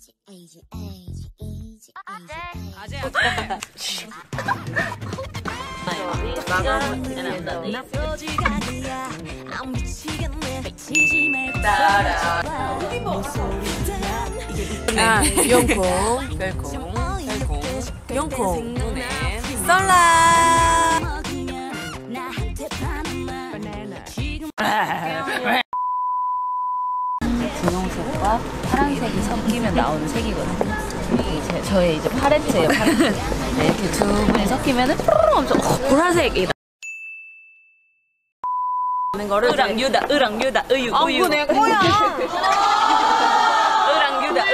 용콩 용콩 썰라 분홍색과 파란색이 섞이면 나오는 색이거든요. 이게 저의 이제 팔레트예요. 팔레트. 네, 이렇게 두 분이 섞이면은 엄청 보라색이다. 으랑유다, 으랑유다, 우유. 안 보내 꼬야. 으랑유다,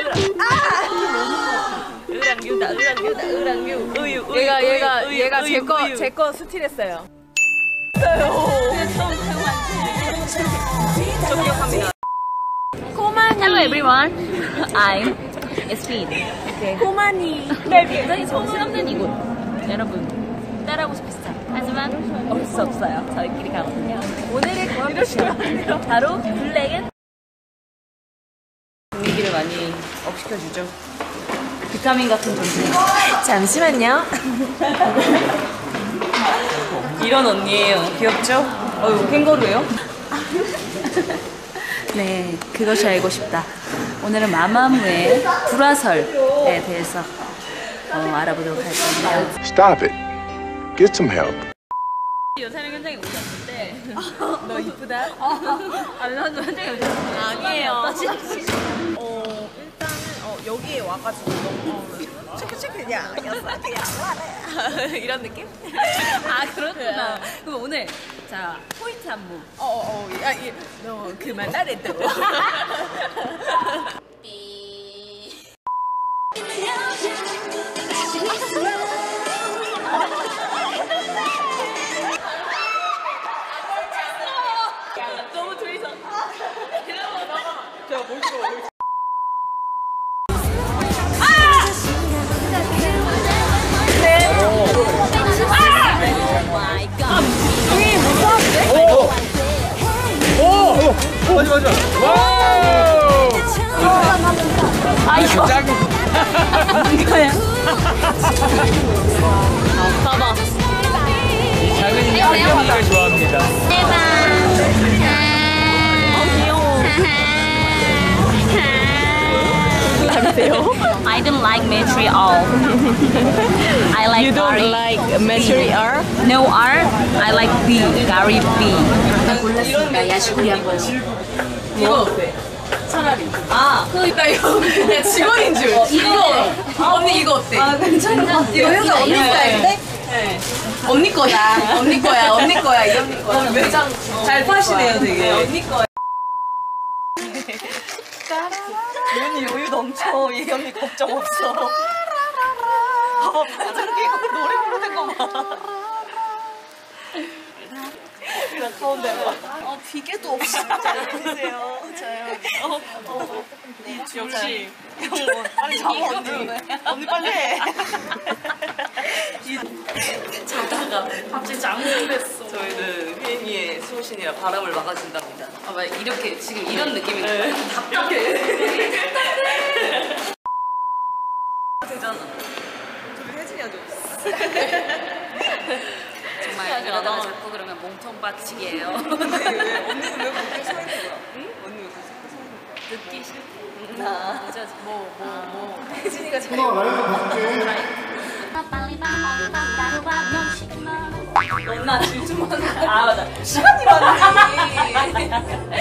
으랑유다, 으랑유, 우유. 얘가 제 거 스틸했어요. 저 기억합니다. Hello everyone, I'm Speed. 코마니. 굉장히 정신없는 이곳. 여러분 따라오고 싶으시죠? 하지만 올 수 없어요. 저희끼리 가거든요. 오늘의 거학은 바로 블랙 분위기를 많이 업시켜주죠. 비타민 같은 존재. 잠시만요. 이런 언니예요. 귀엽죠? 캥거루예요? 네, 그것이 알고 싶다. 오늘은 마마무의 불화설에 대해서 알아보도록 할 건데요. Stop it. Get some help. 요새는 현장에 오셨는데 너 이쁘다? 아니, 현장에 오셨는데 아니에요. 일단은 여기에 와가지고 너무 체크체크 야 이런 느낌? 아, 그렇구나. 그럼 오늘 자 포인트 안무. 너 그만 나래도. 너무 둘이서. 제가 뭘 찍어? 맞아. 와우! 아, 이거. 이거야. 봐봐. 작은 인형을 좋아합니다. 귀여워. I don't like Metri all. I like You don't Gary like Metri R? No R. I like B. Gary B. 골랐으니까 야식구리 한 거요. 이거 어때? 차라리. 나 이거 그냥 직원인 줄. 이거. 언니 이거 어때? 괜찮아. 이거 해서 언니 스타일인데? 네. 언니 거야. 언니 거야. 이 언니 거야. 매장 잘 파시네요, 되게. 언니 거야. 눈이 여유 넘쳐. 이 언니 걱정 없어. 봐봐, 반장 끼고 노래 부르는 거 봐. 그냥 가운데 봐. 비계도 없이 잘해주세요. 저요. 네, 역시. 빨리 잡아, 언니. 언니 빨리 해. 자다가 갑자기 장수됐어. 저희는 휘인이의 수호신이라 바람을 막아준답니다. 막 이렇게 지금 이런 느낌인 거야. 이렇게. 되잖아. 저기 혜진이가 좀. 정말 그러다가 자꾸 그러면 몸통 박치기예요. 언니는 왜 그렇게 서 있는 거야? 응? 언니 왜 그렇게 서 있는 거야? 듣기 싫대. 나. 뭐. 혜진이가 잘. 나 질주만 해. 맞아. 시간이 많으니.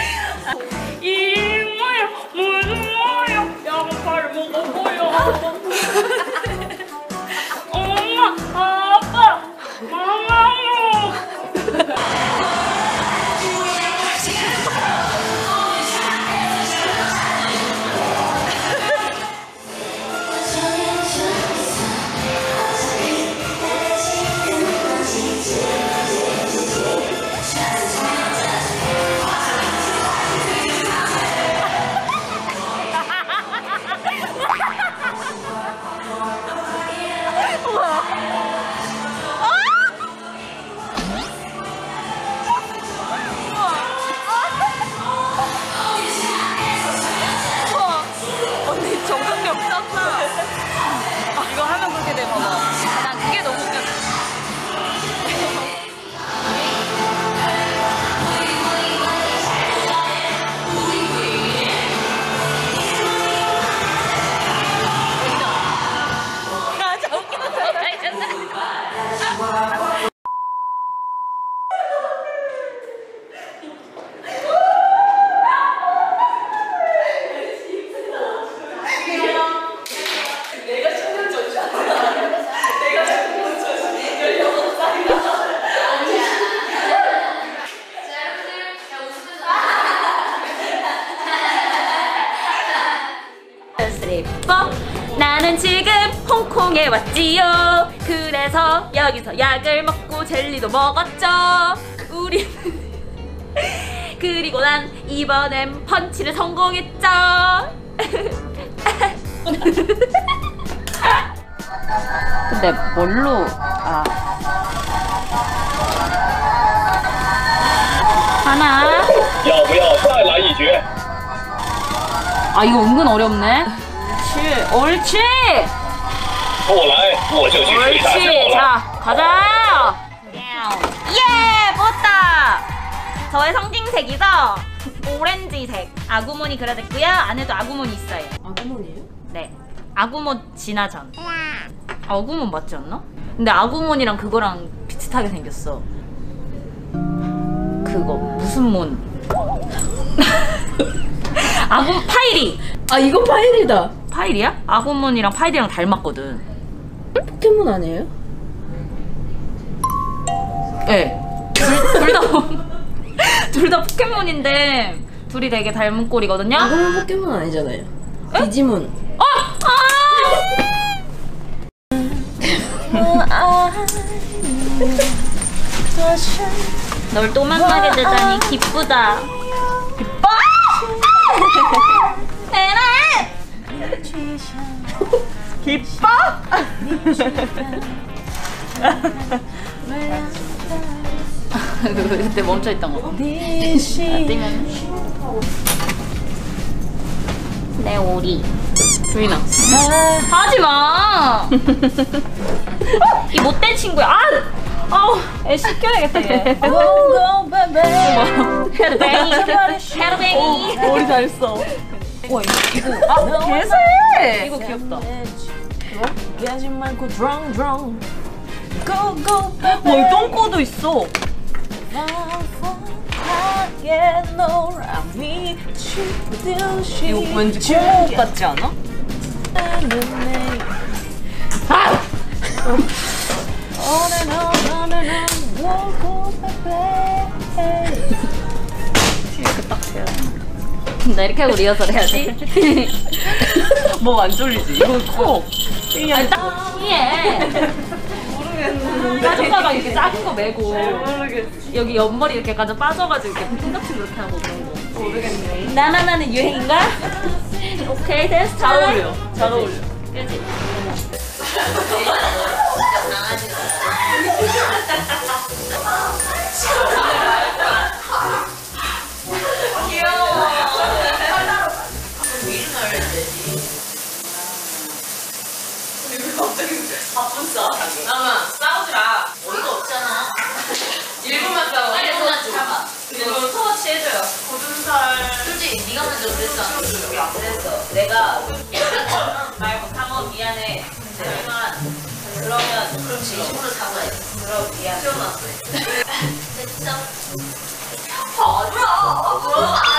이모야, 무슨 모야? 양팔 먹어보여. 엄마, 아빠, 마마무. 래퍼. 나는 지금 홍콩에 왔지요. 그래서 여기서 약을 먹고 젤리도 먹었죠. 우리 그리고 난 이번엔 펀치를 성공했죠. 근데 뭘로 하나. 이거 은근 어렵네. 옳지. 옳지. 자, 가자. 예, 뽑았다. 저의 상징색이죠? 오렌지색. 아구몬이 그려졌고요. 안에도 아구몬이 있어요. 아구몬이에요? 네. 아구몬 진화전. 아구몬 맞지 않나? 근데 아구몬이랑 그거랑 비슷하게 생겼어. 그거 무슨 몬? 아구 파이리. 이거 파일이다. 파이리야? 아구몬이랑 파이리랑 닮았거든. 포켓몬 아니에요? 네. 둘 다 포켓몬인데 둘이 되게 닮은 꼴이거든요. 아구몬 포켓몬 아니잖아요. 디지몬. 널 또 만나게 되다니 기쁘다. 기뻐? 기뻐? 그때 멈춰있던 거. 뛰면 내 오리. 조이나. 하지마. 이 못된 친구야. 애 시켜야겠다 얘. 헤르뱅이. 헤르뱅이. 머리 잘했어. 와 이거 개새. 이거 귀엽다. 깨지 말고 드렁. 고고. 와 똥꼬도 있어. 이거 왠지 콩 같지 않아? 이렇게 딱 돼요. 나 이렇게 하고 리허설 해야지. 목 안 졸리지? 이거 코. 아니 딱 예. 모르겠는데. 가져다가 이렇게 작은 거 메고. 모르겠어. 여기 옆머리 이렇게 가져 빠져가지고 이렇게 핑크치 그렇게 하고 그런 거. 모르겠네. 나나나는 유행인가? 오케이 됐어. 잘 어울려. 잘 어울려. 그치? 나만 싸우지라. 어이가 없잖아. 1분만 싸워. 1분만 참아. 이거 터치 해줘요. 고준살. 솔직히 네가 먼저 그랬잖아. 여기 안 그랬어. 내가 말고 상어 미안해. 그러면 그럼 진심으로 사과해. 그럼 미안. 태어났어. 됐어. 봐줘.